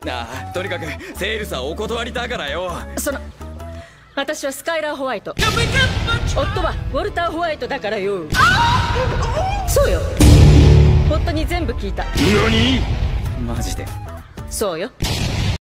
ああ、とにかくセールスはお断りだからよ。 私はスカイラー・ホワイト、夫はウォルター・ホワイトだからよ。そうよ、夫に全部聞いた。 何？マジで？ そうよ。